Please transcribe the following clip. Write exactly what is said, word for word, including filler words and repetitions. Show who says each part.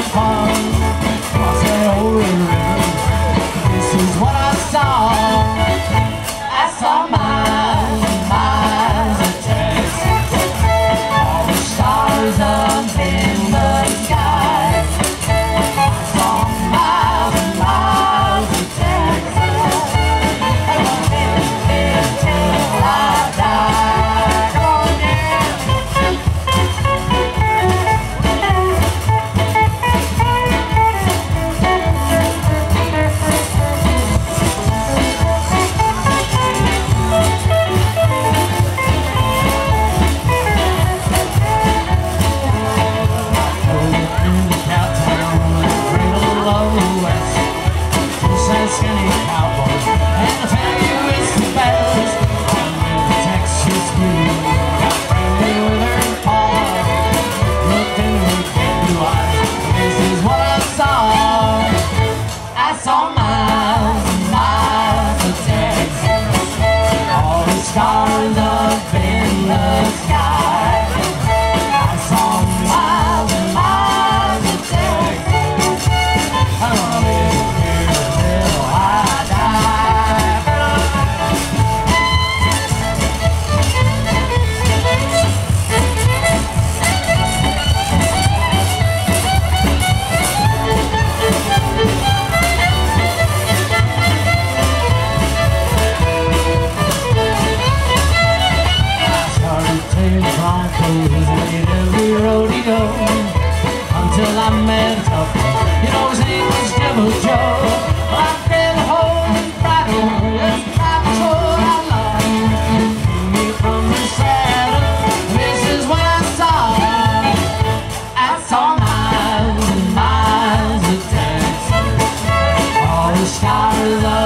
Speaker 1: fun across that old river. This is what I saw. I saw miles and miles of text, all the stars up in the sky. I saw miles and miles of text, and I'll live here till I die. Come on, yeah. Skinny cowboy, and I tell you it's the best. I'm in Texas blue, got friendly with her paw, looked in her big blue eyes. This is what I saw. I saw miles and miles of Texas, all the stars up in the sky. I saw miles and miles of Texas. I'm gonna live at every rodeo until I met a couple. You know his name was Devil Joe. I grabbed a hold and bridle, just like the sword I love. Threw me from the saddle. This is what I saw. I saw miles and miles of Texas, all the stars of